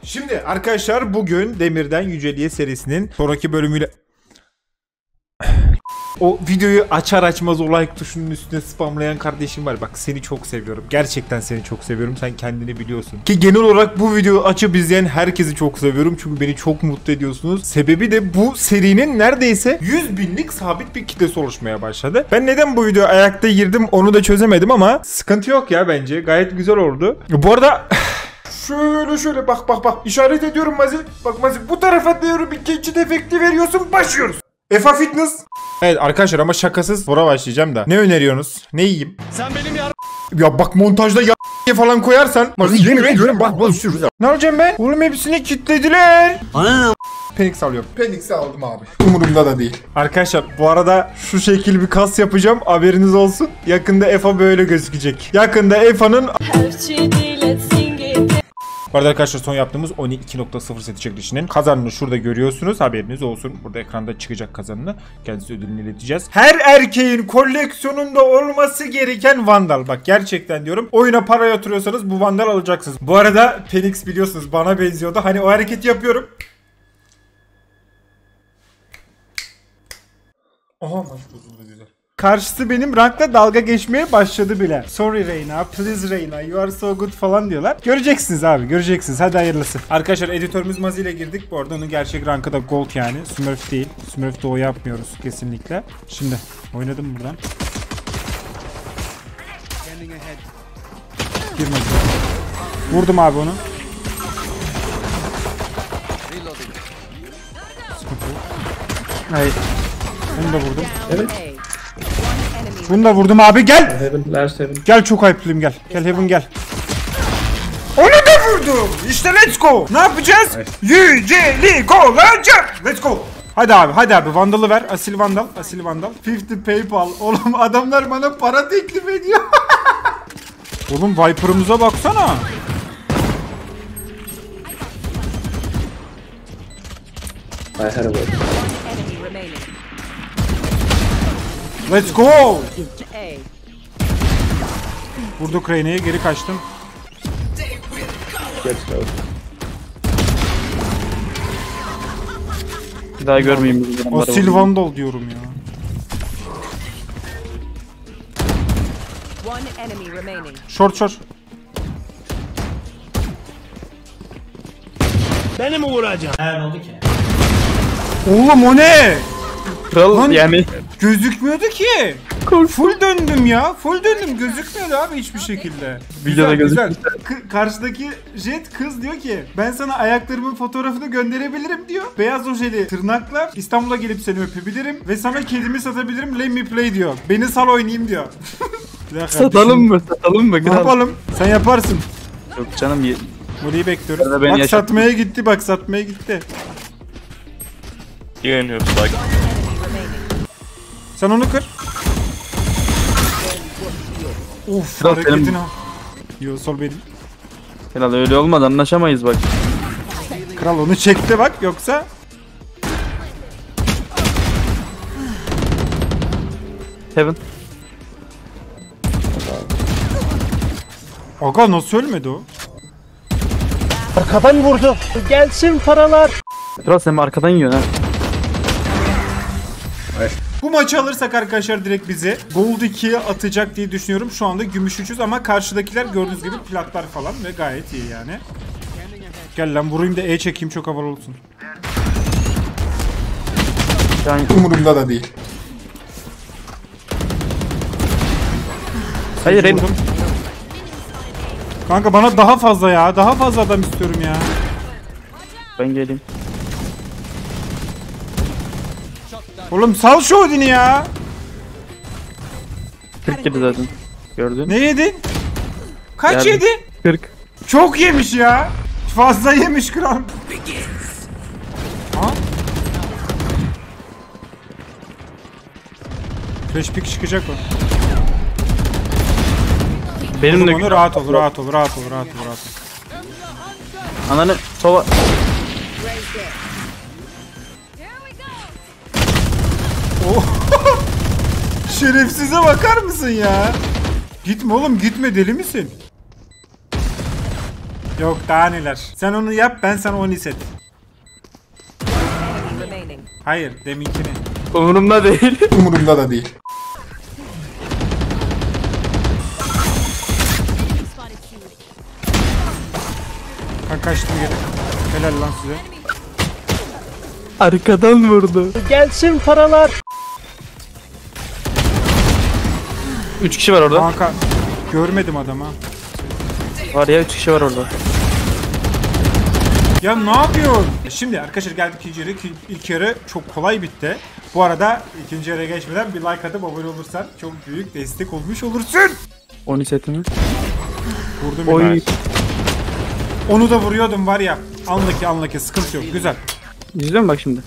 Şimdi arkadaşlar bugün Demirden Yüceli'ye serisinin sonraki bölümüyle... O videoyu açar açmaz o like tuşunun üstüne spamlayan kardeşim var. Bak seni çok seviyorum. Gerçekten seni çok seviyorum. Sen kendini biliyorsun. Ki genel olarak bu videoyu açıp izleyen herkesi çok seviyorum. Çünkü beni çok mutlu ediyorsunuz. Sebebi de bu serinin neredeyse 100 binlik sabit bir kitlesi oluşmaya başladı. Ben neden bu videoya ayakta girdim onu da çözemedim ama sıkıntı yok ya bence. Gayet güzel oldu. Bu arada... Şöyle bak işaret ediyorum Mazil. Bak Mazil bu tarafa diyorum bir geçit efekti veriyorsun başlıyoruz. Efa Fitness. Evet arkadaşlar ama şakasız spora başlayacağım da. Ne öneriyorsunuz? Ne yiyeyim? Sen benim Ya bak montajda falan koyarsan. Yemin ediyorum bak. Ne olacağım ben? Oğlum hepsini kilitlediler. Ana. Penix alıyorum. Penix'i aldım abi. Umurumda da değil. Arkadaşlar bu arada şu şekil bir kas yapacağım. Haberiniz olsun. Yakında Efa böyle gözükecek. Yakında Efa'nın... Bu arada arkadaşlar son yaptığımız 12.0 seti çekilişinin kazanını şurada görüyorsunuz. Haberiniz olsun. Burada ekranda çıkacak kazanını. Kendisi ödülünü ileteceğiz. Her erkeğin koleksiyonunda olması gereken Vandal. Bak gerçekten diyorum. Oyuna para yatırıyorsanız bu Vandal alacaksınız. Bu arada Penix biliyorsunuz bana benziyordu. Hani o hareketi yapıyorum. Aha maç bozuldu güzel. Karşısı benim rankla dalga geçmeye başladı bile. Sorry Reyna, please Reyna, you are so good falan diyorlar. Göreceksiniz abi, göreceksiniz. Hadi hayırlısı. Arkadaşlar editörümüz Mazi ile girdik. Bu arada onun gerçek rankı da gold yani. Smurf değil. Smurf doğu yapmıyoruz kesinlikle. Şimdi oynadım buradan. Girmedi. Vurdum abi onu. Hayır. Bunu da vurdum. Evet. Bunu da vurdum abi gel. Heaven, last heaven. Gel çok ayıplıyım gel. Gel Heaven gel. Onu da vurdum. İşte let's go. Ne yapacağız? Yüceli olacak. Let's go. Hadi abi Vandal'ı ver. Asil Vandal. 50 PayPal. Oğlum adamlar bana para teklif ediyor. Oğlum Viper'ımıza baksana. I had a word. Let's go. Vurduk Reyna'ya geri kaçtım. Get slow. Bir daha görmeyeyim bu adamları. Asil Vandal diyorum ya. Short. Beni mi vuracaksın? Ne oldu ki? Oğlum o ne? Kral Lan- yani. Gözükmüyordu ki. Full döndüm ya. Full döndüm. Gözükmüyordu abi hiçbir şekilde. Videoda Güzel. Karşıdaki jet kız diyor ki ben sana ayaklarımın fotoğrafını gönderebilirim diyor. Beyaz ojeli tırnakla İstanbul'a gelip seni öpebilirim ve sana kedimi satabilirim. Let me play diyor. Beni sal oynayayım diyor. Satalım mı? Ne yapalım? Sen yaparsın. Yok canım. Burayı bekliyoruz. Arada ben Bak yaşattım. satmaya gitti. Sen onu kır. Of Kral hareketine. benim. Yo sol benim. Herhalde öyle olmadı anlaşamayız bak. Kral onu çekti bak yoksa. Heaven. Aga nasıl ölmedi o? Arkadan vurdu. Gelsin paralar. Kral sen arkadan yiyorsun ha. Bu maçı alırsak arkadaşlar direkt bizi Gold 2'ye atacak diye düşünüyorum. Şu anda gümüş 3'üz ama karşıdakiler gördüğünüz gibi platlar falan ve gayet iyi yani. Gel lan vurayım da E çekeyim çok havalı olsun. Yani Umurumda da değil. hayır en Vurdum. Kanka bana daha fazla ya. Daha fazla adam istiyorum ya. ben geleyim. Oğlum sal şu Odin'i ya. 47 zaten. Gördün? Ne yedin? Kaç Geldim. yedi? 40. Çok yemiş ya. Fazla yemiş kral. Ha? Flash pick çıkacak o. Benim de Onu rahat ol. ananı sova. Şerefsize bakar mısın ya? Gitme oğlum gitme deli misin? Yok daha neler. Sen onu yap, ben sana onu set. Hayır, deminkini. Umurumda değil. Umurumda da değil. Ben kaçtım geri. Helal lan size. Arkadan vurdu. Gelsin paralar. 3 kişi var orada. Kanka görmedim adamı. Var ya 3 kişi var orada. Ya ne yapıyorsun? Şimdi arkadaşlar geldik ikinci yarı. İlk yarı çok kolay bitti. Bu arada ikinci yarıya geçmeden bir like atıp abone olursan çok büyük destek olmuş olursun. 10 setimi. Vurdum bir Oy. tane. Onu da vuruyordum var ya. Anlaki sıkıntı yok. Güzel. İzliyor musun bak şimdi?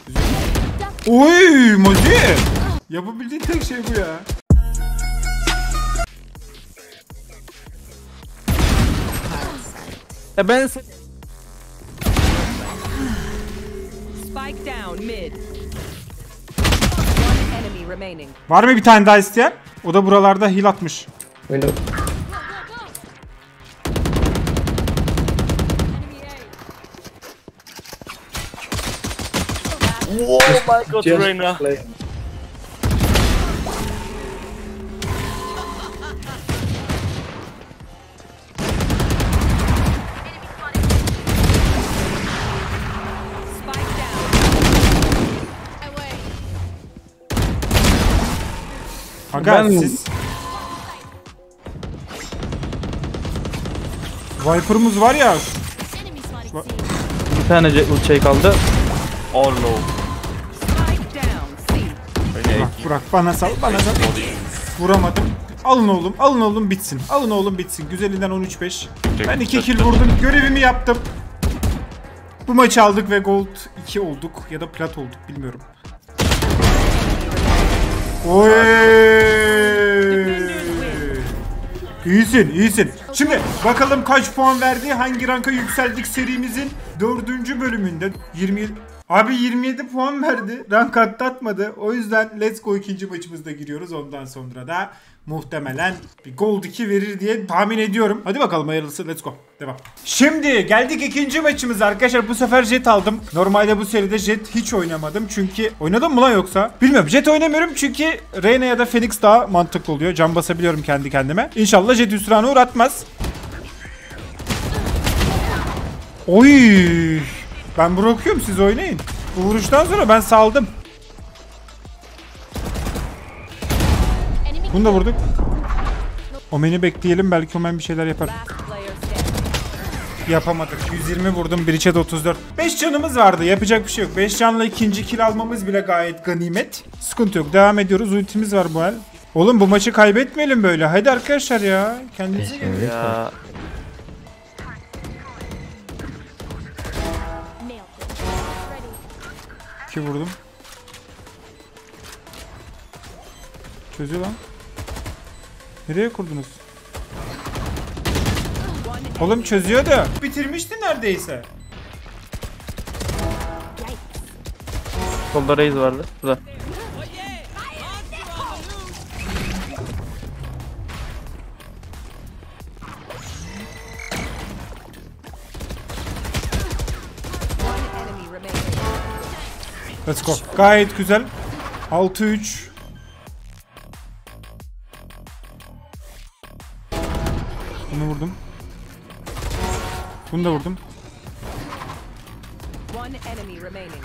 Oy Mozi. Yapabildiğin tek şey bu ya. Ya ben Spike down mid. One enemy remaining. Var mı bir tane daha isteyen? O da buralarda heal atmış. Window. Just play. Spike down. Aga Ben- siz... Viper'ımız var ya. bir tane şey kaldı. Spike down. C. Bırak bana sal. Vuramadım. Alın oğlum bitsin. Alın oğlum bitsin. Güzelinden 13-5. Ben 2 kill vurdum. Görevimi yaptım. Bu maçı aldık ve gold 2 olduk. Ya da plat olduk bilmiyorum. Oy! İyisin. Şimdi bakalım kaç puan verdi? Hangi ranka yükseldik serimizin 4. bölümünde. 27 puan verdi. Rank atlatmadı. O yüzden let's go ikinci maçımızda giriyoruz. Ondan sonra da muhtemelen bir gold 2 verir diye tahmin ediyorum. Hadi bakalım hayırlısı, let's go. Devam. Şimdi geldik ikinci maçımıza arkadaşlar. Bu sefer jet aldım. Normalde bu seride jet hiç oynamadım. Çünkü oynadım mı lan yoksa? Bilmiyorum. Jet oynamıyorum çünkü Reyna ya da Phoenix daha mantıklı oluyor. Can basabiliyorum kendi kendime. İnşallah jet hüsrana uğratmaz. Oy! Ben bırakıyorum, siz oynayın. Bu vuruştan sonra ben saldım. Bunu da vurduk. Omen'i bekleyelim, belki Omen bir şeyler yapar. Last player standing. Yapamadık. 120 vurdum. Breach'e de 34. 5 canımız vardı. Yapacak bir şey yok. 5 canla ikinci kill almamız bile gayet ganimet. Sıkıntı yok. Devam ediyoruz. Ultimiz var bu el. Oğlum bu maçı kaybetmeyelim böyle. Haydi arkadaşlar ya. Kendinize gelin. Ya 2 vurdum. Çözüyor lan. Nereye kurdunuz? Oğlum çözüyor da. Bitirmişti neredeyse. solda Raze vardı. Burada. One enemy remaining. Let's go. Gayet güzel. 6-3. Bunu vurdum. Bunu da vurdum. One enemy remaining.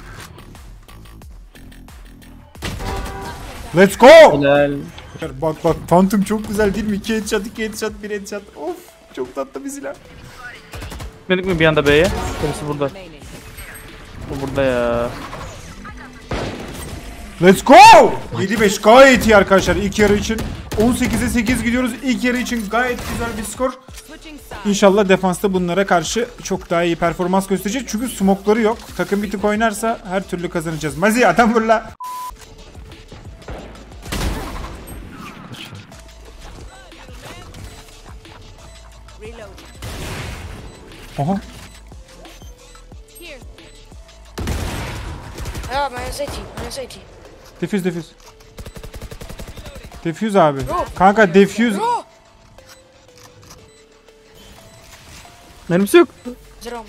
Let's go. Helal. Bak Phantom çok güzel değil mi? 2 headshot, 2 headshot, 1 headshot. Of, çok tatlı bir silah. Gitmedik mi bir anda B'ye? Birisi burada. Remaining. Bu burada ya. Let's go! 7-5 gayet iyi arkadaşlar ilk yarı için. 18'e 8 gidiyoruz. İlk yarı için gayet güzel bir skor. Switching sides. İnşallah defansta bunlara karşı çok daha iyi performans gösterecek. Çünkü smokları yok. Takım bir tık oynarsa her türlü kazanacağız. Mazi adam vur la. Reload. Aha. Ah, minus 80, minus 80. Defuse. Defuse abi. Kanka defuse. Mermisi yok. Zero.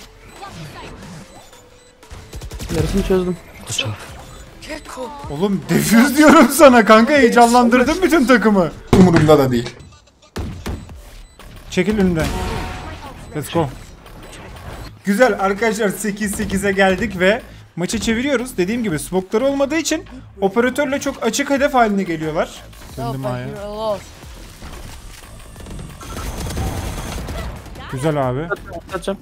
Yarısını çözdüm. Gekko. Oğlum defüz diyorum sana kanka, heyecanlandırdın bütün takımı. Umurumda da değil. Çekil önümden. Let's go. Güzel arkadaşlar, 8-8'e geldik ve maçı çeviriyoruz. Dediğim gibi smoke'ları olmadığı için operatörle çok açık hedef haline geliyorlar. Oh, Döndüm but A'ya. you're alone. Güzel abi. Atacağım.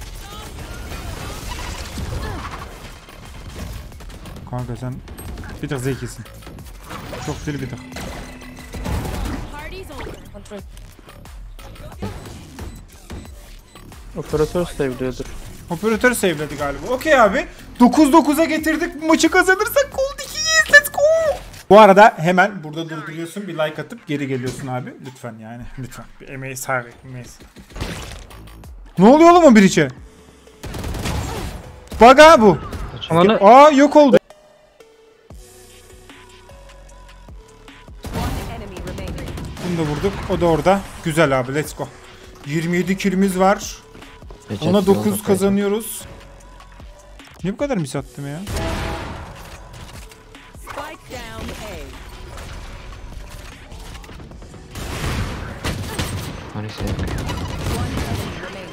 Kanka sen bir tık zekisin. Çok deli bir tık. Control. Operatör seviliyordur. Operatör save'ledi galiba. Okey abi. 9-9'a getirdik. Bu maçı kazanırsak gold 2'yiz. Let's go. Bu arada hemen burada durduruyorsun. Bir like atıp geri geliyorsun abi. Lütfen yani. Lütfen. Bir emeği saygı. Ne oluyor oğlum o bir içe? Bug ha bu. Ananı Aa yok oldu. One enemy remaining. Bunu da vurduk. O da orada. Güzel abi. Let's go. 27 kill'imiz var. Ona 9 kazanıyoruz. Niye bu kadar mis attım ya? Spike down A. One enemy remaining.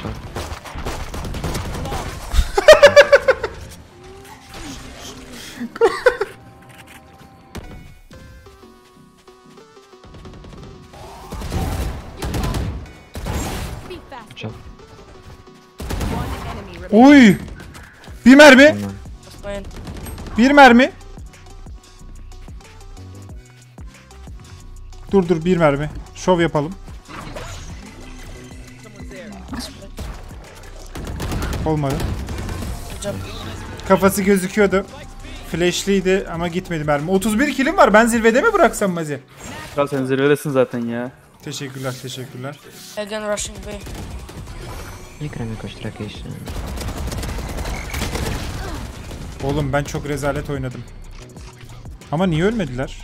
One enemy remaining. Oy! Bir mermi. Just win. Bir mermi. Dur bir mermi. Şov yapalım. Olmadı. Good job. Kafası gözüküyordu. Flash'liydi ama gitmedi mermi. 31 killim var. Ben zirvede mi bıraksam Mazi? kral sen zirvedesin zaten ya. Teşekkürler. Again rushing B. Oğlum ben çok rezalet oynadım. Ama niye ölmediler?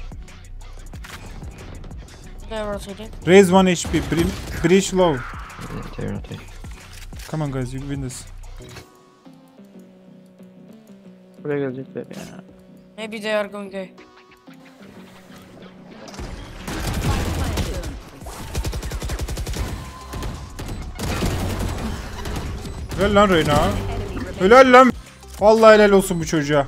They're rotating. Raise 1 HP. Breach low. Come on guys, you win this. Buraya gelecekler ya. Maybe they are going A. Helal lan Reyna. Helal lan. Vallahi helal olsun bu çocuğa.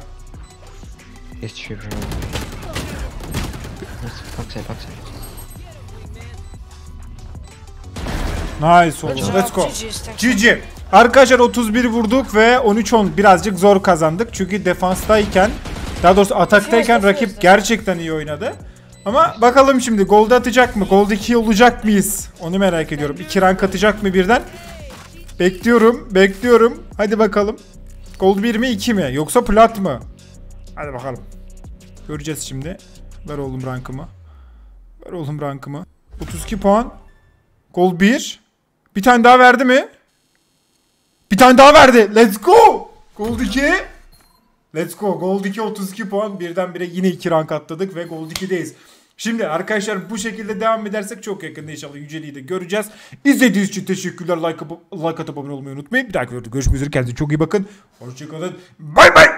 Nice oldu. Good Let's job. go. GG's. Thanks. GG. Arkadaşlar 31 vurduk ve 13-10 birazcık zor kazandık. Çünkü defanstayken, daha doğrusu ataktayken rakip gerçekten iyi oynadı. Ama bakalım şimdi gold atacak mı? Gold 2 olacak mıyız? Onu merak ediyorum. 2 rank atacak mı birden? Bekliyorum. Hadi bakalım. Gold 1 mi 2 mi? Yoksa plat mı? Hadi bakalım. Göreceğiz şimdi. Ver oğlum rankımı. 32 puan. Gold 1. Bir tane daha verdi mi? Bir tane daha verdi. Let's go. Gold 2. Let's go. Gold 2 32 puan. Birdenbire yine 2 rank atladık ve Gold 2'deyiz. Şimdi arkadaşlar bu şekilde devam edersek çok yakında inşallah Yüceli'yi de göreceğiz. İzlediğiniz için teşekkürler. Like atıp abone olmayı unutmayın. Bir dahaki videoda görüşmek üzere. Kendinize çok iyi bakın. Hoşçakalın. Bay bay.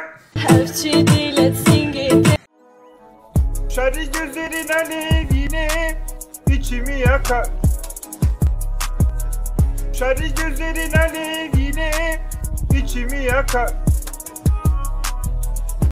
Şarj gözlerin alevine içimi yakar. Şarj gözlerin alevine içimi yakar.